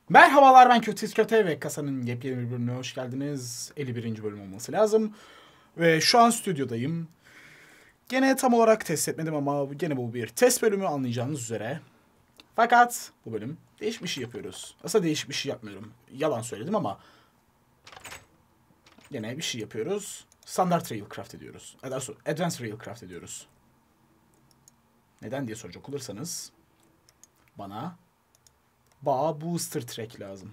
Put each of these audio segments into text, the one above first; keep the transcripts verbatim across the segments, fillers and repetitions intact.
Merhabalar, ben Kötü Köte ve kasanın yepyeni bir bölümüne hoş geldiniz. elli birinci bölüm olması lazım. Ve şu an stüdyodayım. Gene tam olarak test etmedim ama gene bu bir test bölümü, anlayacağınız üzere. Fakat bu bölüm değişik bir şey yapıyoruz. Aslında değişik bir şey yapmıyorum. Yalan söyledim ama gene bir şey yapıyoruz. Standart Railcraft ediyoruz. Advanced Railcraft ediyoruz. Neden diye soracak olursanız bana Bağ Booster Track lazım.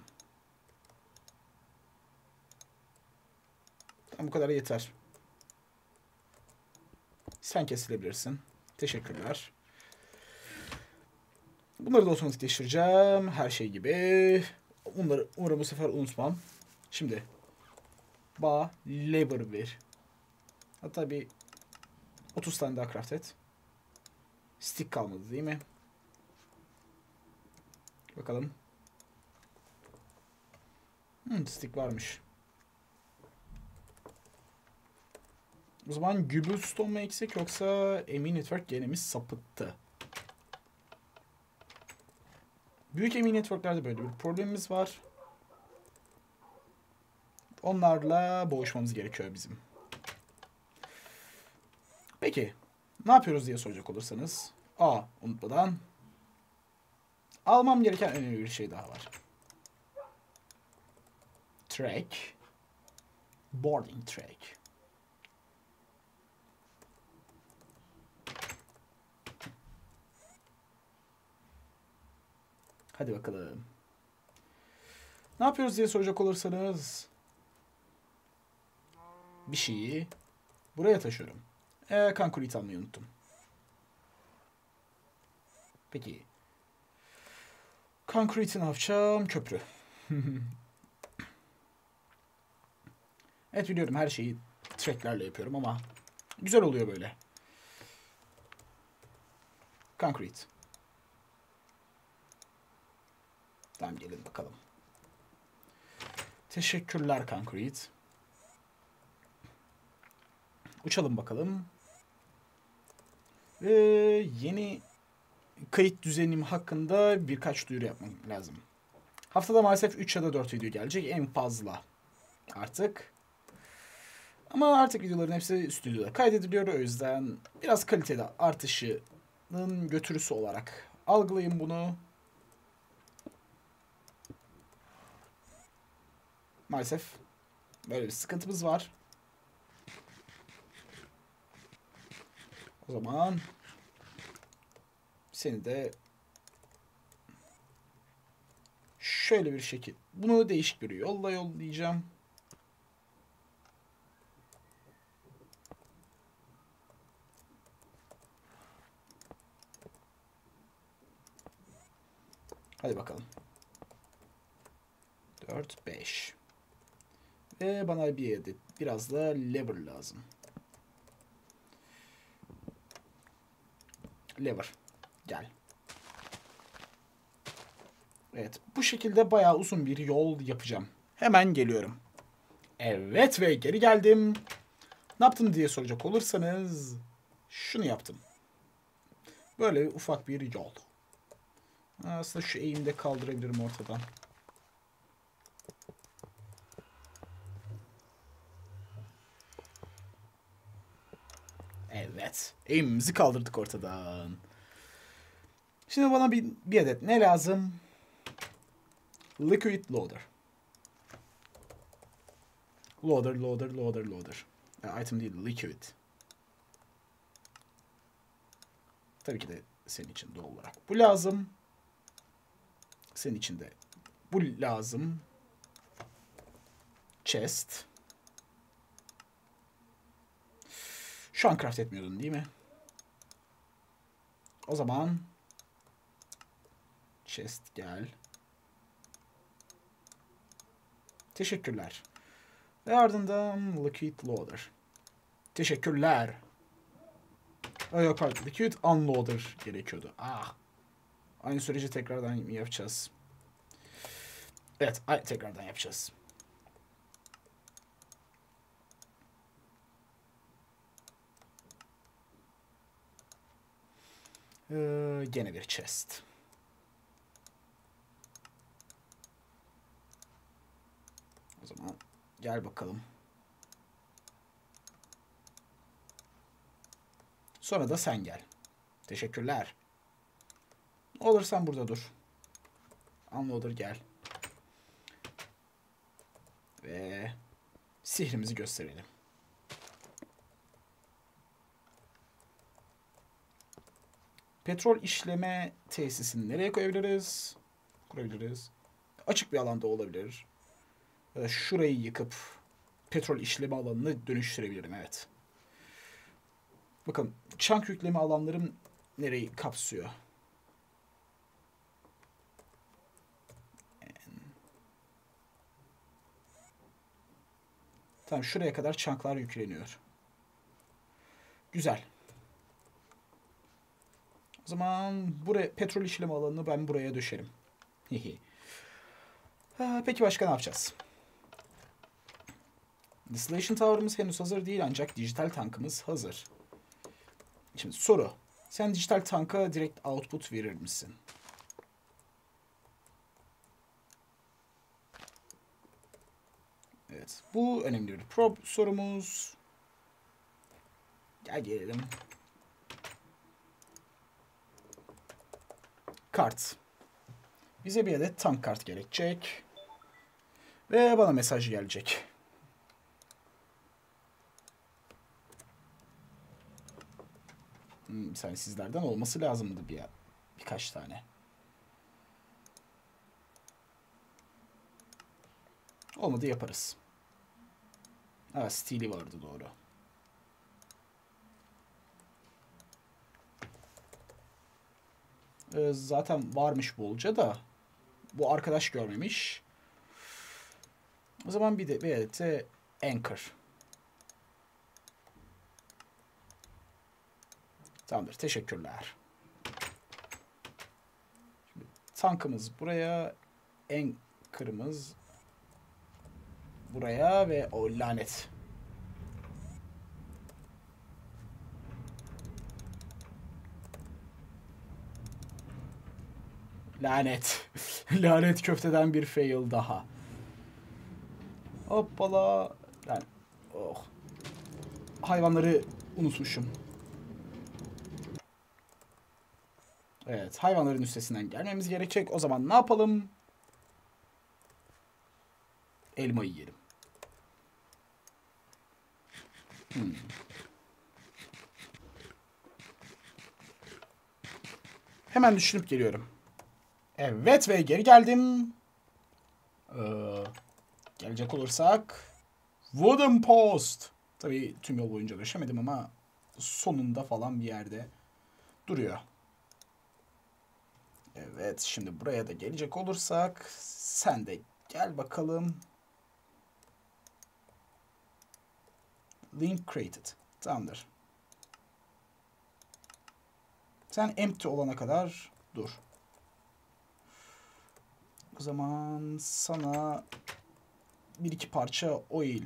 Tamam, bu kadar yeter. Sen kesilebilirsin. Teşekkürler. Bunları da otomatikleştireceğim. Her şey gibi. Bunları umarım bu sefer unutmam. Şimdi. Bağ labor ver. Hatta bir otuz tane daha craft et. Stick kalmadı değil mi? Bakalım. Hmm, stick varmış. O zaman Cobblestone mu eksik yoksa Emin Network gene mi sapıttı? Büyük Emin Network'lerde böyle bir problemimiz var. Onlarla boğuşmamız gerekiyor bizim. Peki. Ne yapıyoruz diye soracak olursanız. Aa, unutmadan. Almam gereken önemli bir şey daha var. Track. Boarding track. Hadi bakalım. Ne yapıyoruz diye soracak olursanız. Bir şeyi buraya taşıyorum. Eee kankurit almayı unuttum. Peki. Kankuriti ne yapacağım? Köprü. Evet, biliyorum her şeyi tracklerle yapıyorum ama güzel oluyor böyle. Concrete. Tamam, gelin bakalım. Teşekkürler Concrete. Uçalım bakalım. Ve yeni kayıt düzenim hakkında birkaç duyuru yapmam lazım. Haftada maalesef üç ya da dört video gelecek en fazla. Artık. Ama artık videoların hepsi stüdyoda kaydediliyor. O yüzden biraz kalitede artışının götürüsü olarak algılayın bunu. Maalesef böyle bir sıkıntımız var. O zaman seni de şöyle bir şekil. Bunu değişik bir yolla yollayacağım. Hadi bakalım. dört, beş. Ve bana bir adet biraz da lever lazım. Lever. Gel. Evet. Bu şekilde bayağı uzun bir yol yapacağım. Hemen geliyorum. Evet ve geri geldim. Ne yaptım diye soracak olursanız şunu yaptım. Böyle ufak bir yol. Aslında şu eğimde kaldırabilirim ortadan. Evet. Eğimimizi kaldırdık ortadan. Şimdi bana bir, bir adet ne lazım? Liquid loader. Loader, loader, loader, loader. Yani item değil, liquid. Tabii ki de senin için doğal olarak bu lazım. Senin için de bu lazım. Chest. Şu an craft etmiyordun değil mi? O zaman chest gel. Teşekkürler. Ve ardından liquid loader. Teşekkürler. Ay yok, pardon. Liquid unloader gerekiyordu. Ah. Aynı süreci tekrardan yapacağız. Evet, tekrardan yapacağız. Ee, gene bir chest. O zaman gel bakalım. Sonra da sen gel. Teşekkürler. Olur sen burada dur. Unloader gel. Ve sihrimizi gösterelim. Petrol işleme tesisini nereye koyabiliriz? Kurabiliriz. Açık bir alanda olabilir. Ya da şurayı yıkıp petrol işleme alanını dönüştürebilirim. Evet. Bakın çank yükleme alanlarım nereyi kapsıyor? Tamam, şuraya kadar çanklar yükleniyor. Güzel. O zaman buraya petrol işleme alanını ben buraya döşerim. Peki başka ne yapacağız? Distillation Tower'ımız henüz hazır değil ancak dijital tankımız hazır. Şimdi soru. Sen dijital tanka direkt output verir misin? Evet. Bu önemli bir prob sorumuz. Gel gelelim. Kart. Bize bir adet tank kart gerekecek. Ve bana mesaj gelecek. Hmm, bir saniye, sizlerden olması lazımdı bir birkaç tane. Olmadı yaparız. Ha, Steely vardı doğru. Ee, zaten varmış bolca da bu arkadaş görmemiş. O zaman bir de bir adet de Anchor. Tamamdır. Teşekkürler. Şimdi tankımız buraya, Anchor'ımız buraya ve o lanet. Lanet. Lanet köfteden bir fail daha. Hoppala. Yani, oh. Hayvanları unutmuşum. Evet, hayvanların üstesinden gelmemiz gerekecek. O zaman ne yapalım? Elma yiyelim. Hmm. Hemen düşünüp geliyorum. Evet ve geri geldim. Ee, gelecek olursak Wooden Post. Tabii tüm yol boyunca düşemedim ama sonunda falan bir yerde duruyor. Evet, şimdi buraya da gelecek olursak sen de gel bakalım. Link created. Tamamdır. Sen empty olana kadar dur. O zaman sana bir iki parça oil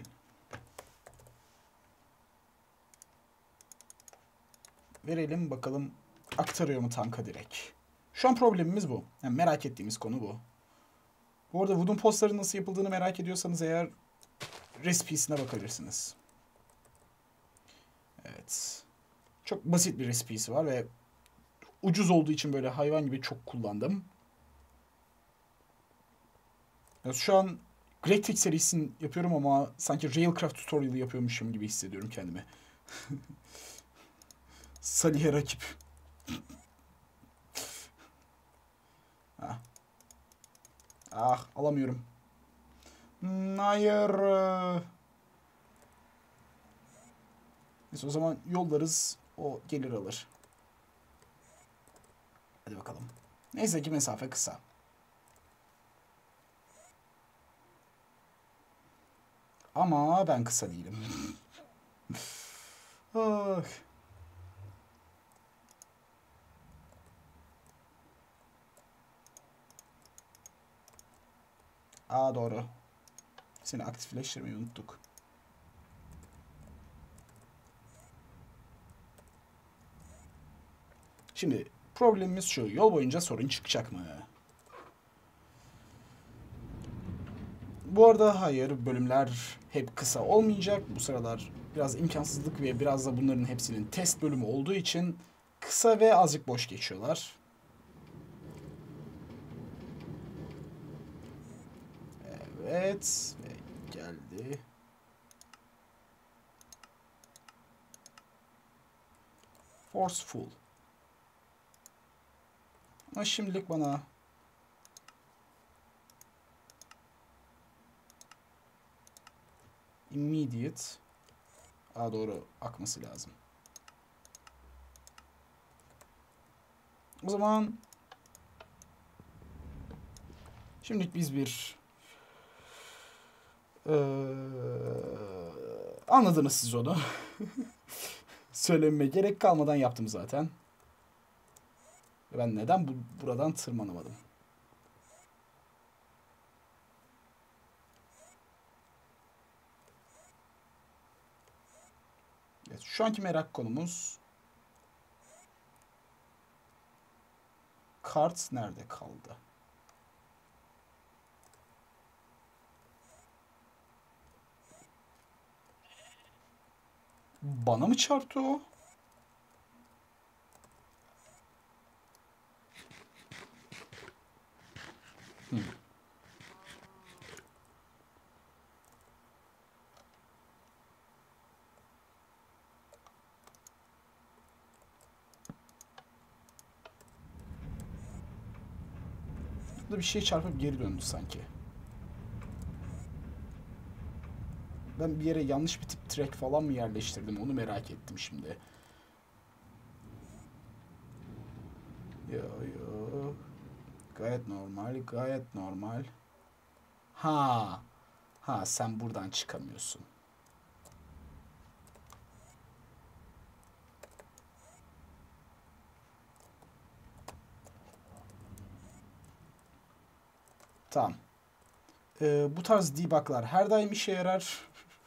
verelim, bakalım aktarıyor mu tanka direkt. Şu an problemimiz bu. Yani merak ettiğimiz konu bu. Bu arada wooden postların nasıl yapıldığını merak ediyorsanız eğer recipesine bakabilirsiniz. Evet. Çok basit bir recipesi var ve ucuz olduğu için böyle hayvan gibi çok kullandım. Yani şu an Great Trick serisini yapıyorum ama sanki Railcraft tutorial'ı yapıyormuşum gibi hissediyorum kendimi. Salih'e rakip. ah. ah alamıyorum. Hayır. Neyse, o zaman yollarız. O gelir alır. Hadi bakalım. Neyse ki mesafe kısa. Ama ben kısa değilim. ah. Aa doğru. Seni aktifleştirmeyi unuttuk. Şimdi problemimiz şu. Yol boyunca sorun çıkacak mı? Bu arada hayır, bölümler hep kısa olmayacak. Bu sıralar biraz imkansızlık ve biraz da bunların hepsinin test bölümü olduğu için kısa ve azıcık boş geçiyorlar. Evet, ve geldi. Forceful. Ama şimdilik bana immediate, a doğru akması lazım. O zaman şimdilik biz bir ee, anladınız siz onu. Söylememe gerek kalmadan yaptım zaten. Ben neden bu, buradan tırmanamadım? Evet, şu anki merak konumuz kart nerede kaldı? Bana mı çarptı o? Hmm. Burada bir şey çarpıp geri döndü sanki. Ben bir yere yanlış bir tip track falan mı yerleştirdim? Onu merak ettim şimdi. Yo yo. Gayet normal, gayet normal. Ha. Ha, sen buradan çıkamıyorsun. Tamam. Ee, bu tarz debug'lar her daim işe yarar.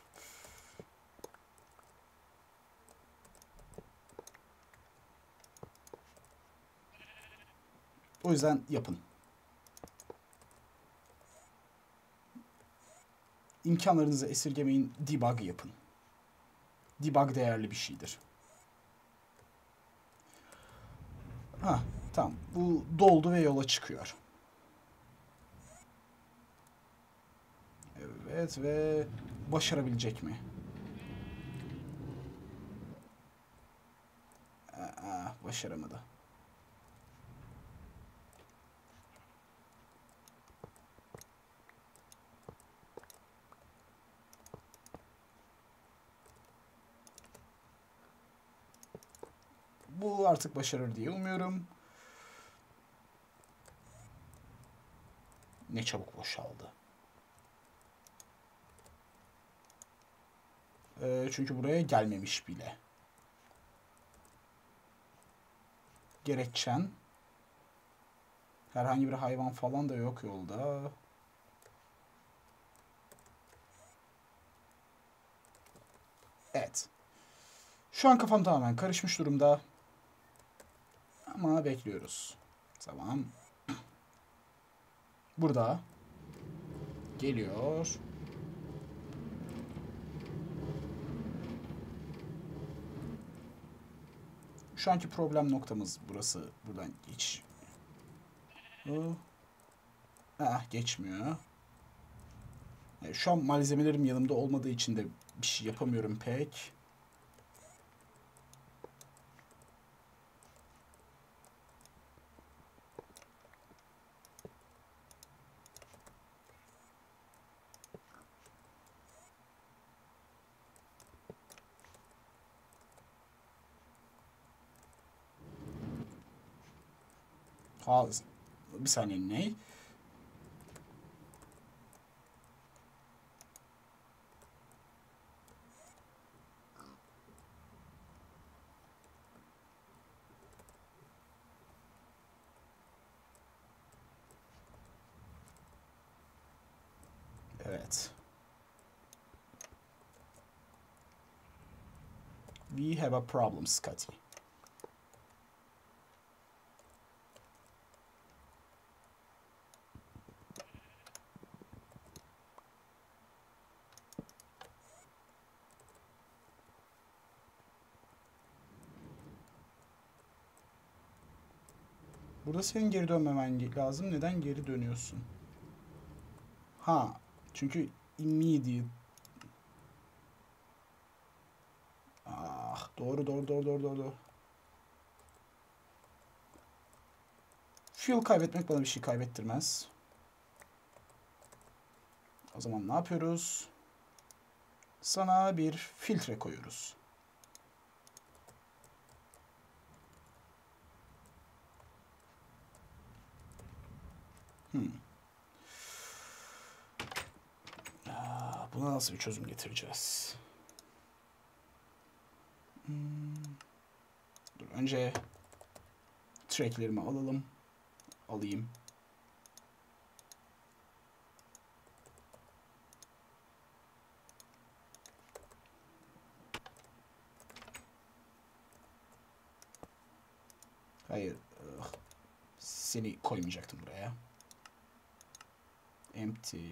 O yüzden yapın. İmkanlarınızı esirgemeyin, debug yapın. Debug değerli bir şeydir. Ha, tamam. Bu doldu ve yola çıkıyor. Evet ve başarabilecek mi? Aa, başaramadı. Bu artık başarır diye umuyorum. Ne çabuk boşaldı. Ee, çünkü buraya gelmemiş bile. Gerekçen. Herhangi bir hayvan falan da yok yolda. Evet. Şu an kafam tamamen karışmış durumda. Ama bekliyoruz. Tamam. Burada. Geliyor. Şu anki problem noktamız burası. Buradan geç. Ah, geçmiyor. Yani şu an malzemelerim yanımda olmadığı için de bir şey yapamıyorum pek. Ha, bir saniye ne? Evet. We have a problem, Scotty. Burada senin geri dönmemen lazım. Neden geri dönüyorsun? Ha. Çünkü immediate. Ah, doğru doğru doğru doğru doğru. Fuel kaybetmek bana bir şey kaybettirmez. O zaman ne yapıyoruz? Sana bir filtre koyuyoruz. Hmm. Ya, buna nasıl bir çözüm getireceğiz? Hmm. Dur, önce tracklerimi alalım. Alayım. Hayır. Ugh. Seni koymayacaktım buraya. Empty.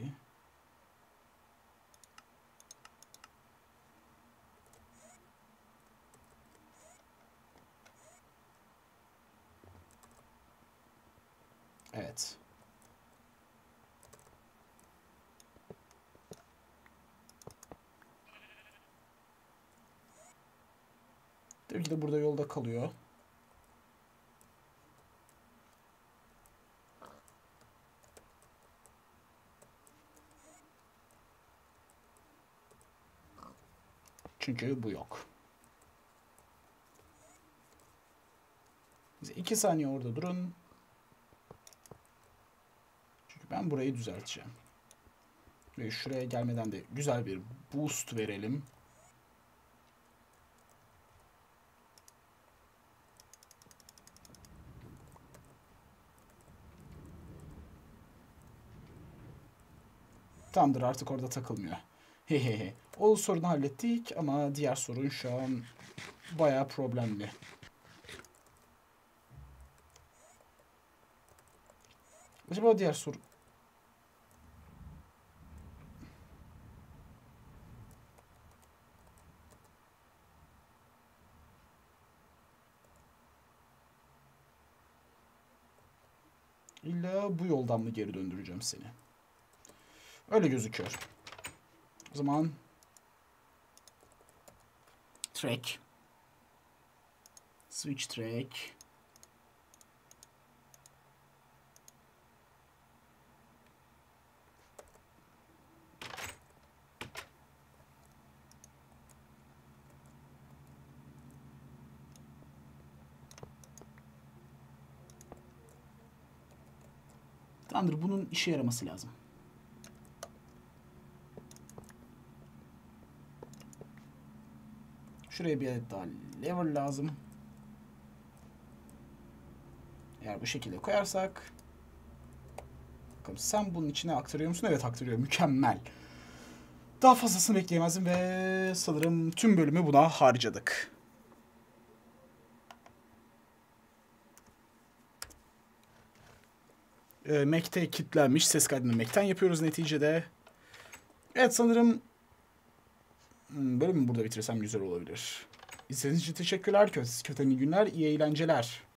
Evet. Tabii ki de burada yolda kalıyor. Çünkü bu yok. Bize iki saniye orada durun. Çünkü ben burayı düzelteceğim. Ve şuraya gelmeden de güzel bir boost verelim. Tamamdır, artık orada takılmıyor. Hehehe. O sorunu hallettik ama diğer sorun şu an bayağı problemli. Acaba diğer sorun... İlla bu yoldan mı geri döndüreceğim seni? Öyle gözüküyor. O zaman... Track. Switch track. Tamamdır, bunun işe yaraması lazım. Şuraya bir adet daha lever lazım. Eğer bu şekilde koyarsak... Bakalım, sen bunun içine aktarıyor musun? Evet, aktarıyor. Mükemmel. Daha fazlasını bekleyemezdim ve sanırım tüm bölümü buna harcadık. E, Mac'te kilitlenmiş. Ses kaydını Mac'ten yapıyoruz neticede. Evet, sanırım bölümü burada bitirsem güzel olabilir. İzlediğiniz için teşekkürler. Kötü, kötü günler, iyi eğlenceler.